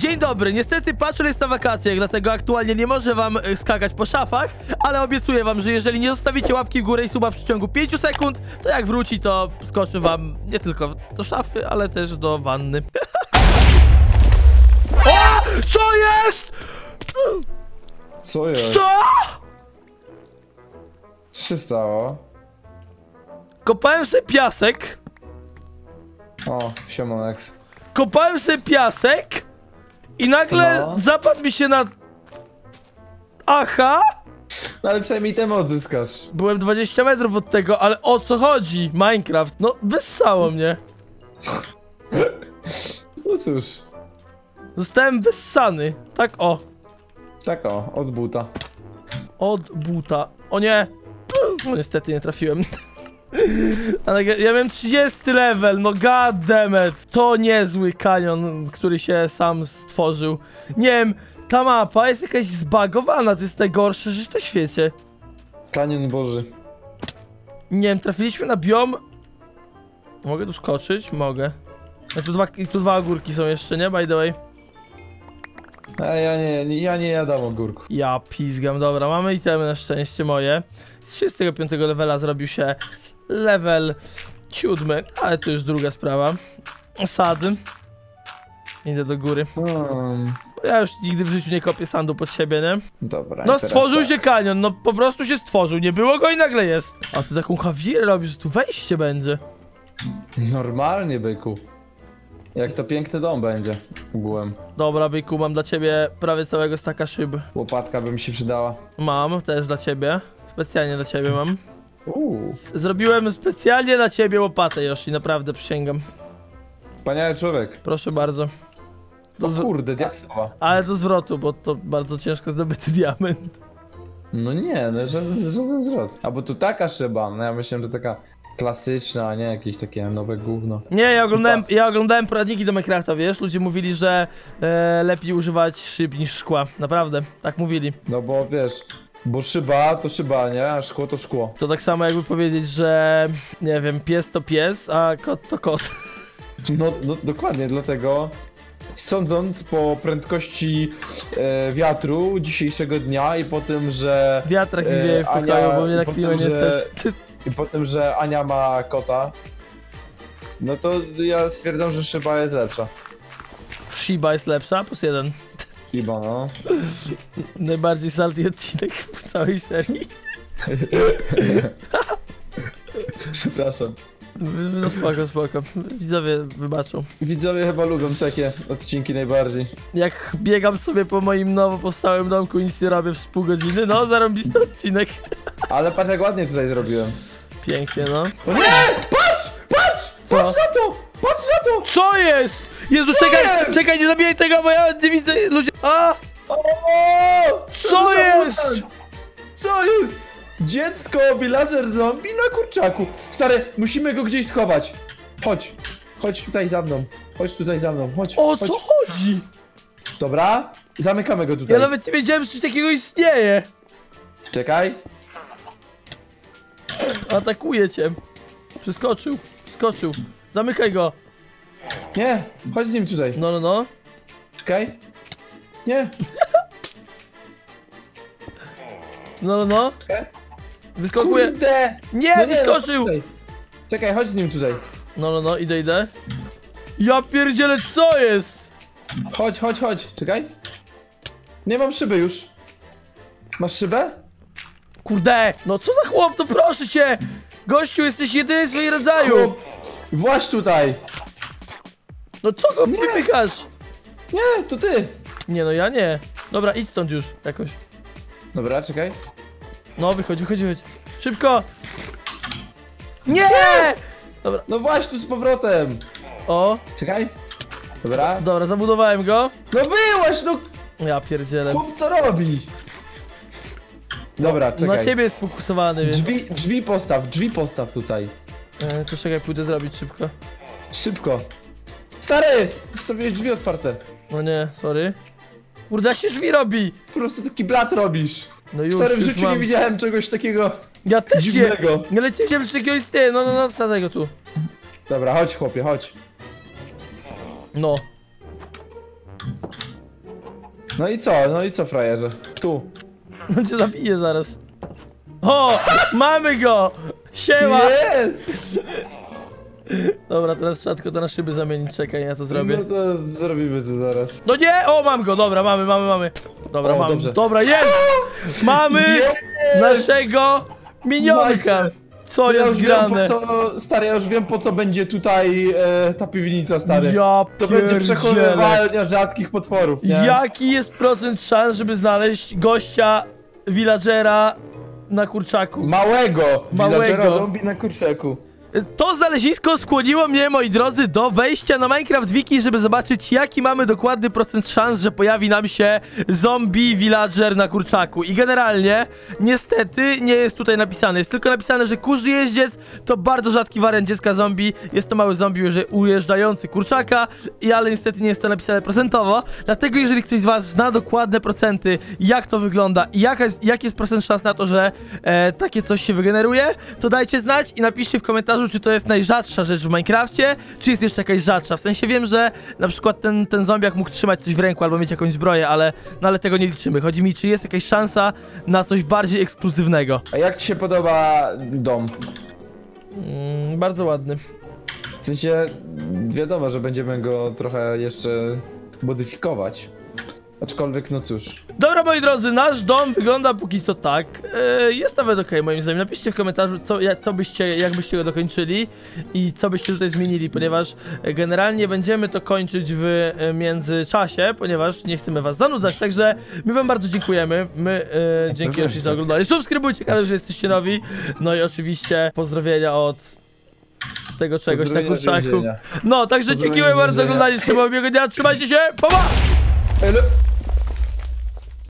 Dzień dobry, niestety Patcher jest na wakacjach, dlatego aktualnie nie może wam skakać po szafach, ale obiecuję wam, że jeżeli nie zostawicie łapki w górę i suba w przeciągu 5 sekund, to jak wróci, to skoczy wam nie tylko do szafy, ale też do wanny. O! Co jest?! Co jest? Co?! Co się stało? Kopałem sobie piasek. O, Siemonex. Kopałem sobie piasek i nagle No. zapadł mi się na... Aha! No ale przynajmniej temu odzyskasz. Byłem 20 metrów od tego, ale o co chodzi? Minecraft, no wyssało mnie. No cóż. Zostałem wyssany. Tak o. Tak o, od buta. Od buta. O nie! No niestety nie trafiłem. Ale ja miałem 30 level, no goddammit. To niezły kanion, który się sam stworzył. Nie wiem, ta mapa jest jakaś zbagowana, to jest najgorsze rzecz na świecie. Kanion Boży. Nie wiem, trafiliśmy na biom. Mogę tu skoczyć? Mogę. No tu dwa ogórki są jeszcze, nie? By the way. A ja nie jadam ogórku. Ja pizgam, dobra, mamy itemy na szczęście moje. Z 35 levela zrobił się level 7, ale to już druga sprawa. Sad. Idę do góry. Ja już nigdy w życiu nie kopię sandu pod siebie, nie? Dobra. No i teraz stworzył tak. się kanion, no po prostu się stworzył, nie było go i nagle jest. A ty taką kawirę robisz, że tu wejście będzie. Normalnie, byku. Jak to piękny dom będzie. Byłem. Dobra, byku, mam dla ciebie prawie całego staka szyb. Łopatka by mi się przydała. Mam, też dla ciebie. Specjalnie dla ciebie mam. Zrobiłem Specjalnie dla ciebie łopatę, Yoshi, naprawdę przysięgam. Wspaniały człowiek. Proszę bardzo. O kurde, diaksowa. Ale do zwrotu, bo to bardzo ciężko zdobyty diament. No nie, no żaden zwrot. A bo tu taka szyba, no ja myślałem, że taka klasyczna, a nie jakieś takie nowe gówno. Nie, ja oglądałem poradniki do Minecrafta, wiesz? Ludzie mówili, że lepiej używać szyb niż szkła. Naprawdę, tak mówili. No bo wiesz, bo szyba to szyba, nie? A szkło to szkło. To tak samo jakby powiedzieć, że nie wiem, pies to pies, a kot to kot. No dokładnie, dlatego sądząc po prędkości wiatru dzisiejszego dnia i po tym, że... Wiatrak mi wieje w pokoju, bo mnie na chwilę nie stać. I po tym, że Ania ma kota, no to ja stwierdzam, że szyba jest lepsza. Shiba jest lepsza, +1. Shiba, no. Najbardziej salty odcinek w całej serii. Przepraszam. No spoko. Widzowie wybaczą. Widzowie chyba lubią takie odcinki najbardziej. Jak biegam sobie po moim nowo powstałym domku i nic nie robię przez pół godziny, no zarąbisty odcinek. Ale patrz jak ładnie tutaj zrobiłem. Pięknie, no. O nie! Patrz Co? na to! Patrz na to! Co jest?! Jezu, Co czekaj, jest? czekaj, nie zabijaj tego, bo ja nie widzę ludzie. A! O! Co jest?! Co jest? Dziecko, villager zombie na kurczaku. Stary, musimy go gdzieś schować. Chodź tutaj za mną. Chodź tutaj za mną, chodź. O chodź. co chodzi?! Dobra, zamykamy go tutaj. Ja nawet nie wiedziałem, że coś takiego istnieje. Czekaj. Atakuje cię. Przeskoczył. Zamykaj go. Nie, chodź z nim tutaj. No. Czekaj. Nie. No. Czekaj. Wyskakuje. Kurde. Nie, No wyskoczył! tutaj. Czekaj, chodź z nim tutaj. No, idę. Ja pierdzielę, co jest?! Chodź. Czekaj. Nie mam szyby już. Masz szybę? Kurde, no co za chłop, to proszę cię! Gościu, jesteś jedyny w swoim rodzaju! Właź tutaj. No co go wypychasz? Nie, to ty. Nie, no ja nie. Dobra, idź stąd już, jakoś. Dobra, czekaj. No, wychodź. Szybko! Nie! Dobra, No właź tu z powrotem. o, Czekaj. Dobra. dobra, zabudowałem go. No byłaś, no Ja pierdzielę. chłop co robi? Dobra, Na czekaj. ciebie jest sfokusowany, więc... Drzwi postaw tutaj. To czekaj, pójdę zrobić szybko. Szybko. Stary! Zostawiłeś drzwi otwarte. No nie, sorry. Kurde, jak się drzwi robi? Po prostu taki blat robisz. No już, Stary, w już życiu mam. nie widziałem czegoś takiego Ja też nie. dziwnego. Nie wiedziałem, że takiego istnieje. No, wsadzaj go tu. Dobra, chodź chłopie, chodź. No. No i co, frajerze? Tu. On cię zabije zaraz. O! Mamy go! Siema! Jest! Dobra, teraz trzeba tylko to na szyby zamienić. Czekaj, ja to zrobię. No to zrobimy to zaraz. No nie! O, mam go! Dobra, mamy. Dobra, O, mam. dobrze. Dobra, jest! Mamy naszego minionka! Macie. Co Ja jest już wiem grane? po co, stary, ja już wiem po co będzie tutaj ta piwnica, stary. Ja To będzie pierdzielę. przechowywania rzadkich potworów, nie? Jaki jest procent szans, żeby znaleźć gościa, villagera na kurczaku? Małego villagera Małego. zombie na kurczaku. To znalezisko skłoniło mnie, moi drodzy, do wejścia na Minecraft Wiki, żeby zobaczyć, jaki mamy dokładny procent szans, że pojawi nam się zombie villager na kurczaku. I generalnie, niestety, nie jest tutaj napisane. Jest tylko napisane, że kurzy jeździec to bardzo rzadki wariant dziecka zombie. Jest to mały zombie ujeżdżający kurczaka, ale niestety nie jest to napisane procentowo. Dlatego, jeżeli ktoś z was zna dokładne procenty, jak to wygląda i jaki jest procent szans na to, że takie coś się wygeneruje, to dajcie znać i napiszcie w komentarzu, czy to jest najrzadsza rzecz w Minecrafcie, czy jest jeszcze jakaś rzadsza. W sensie wiem, że na przykład ten zombiak mógł trzymać coś w ręku albo mieć jakąś zbroję, ale tego nie liczymy. Chodzi mi, czy jest jakaś szansa na coś bardziej ekskluzywnego. A jak ci się podoba dom? Bardzo ładny. W sensie, wiadomo, że będziemy go trochę jeszcze modyfikować. Aczkolwiek, no cóż. Dobra, moi drodzy, nasz dom wygląda póki co tak. Jest nawet okej, moim zdaniem. Napiszcie w komentarzu, jak byście go dokończyli i co byście tutaj zmienili, ponieważ generalnie będziemy to kończyć w międzyczasie, ponieważ nie chcemy was zanudzać, także my wam bardzo dziękujemy. Dzięki już za oglądanie. Subskrybujcie kanał, że jesteście nowi. No i oczywiście pozdrowienia od tego czegoś na kurczaku. No, także dziękujemy bardzo za oglądanie. Trzymajcie się, pa! Elo.